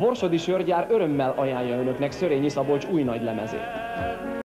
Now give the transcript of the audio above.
Borsodi Sörgyár örömmel ajánlja önöknek Szörényi Szabolcs új nagylemezét.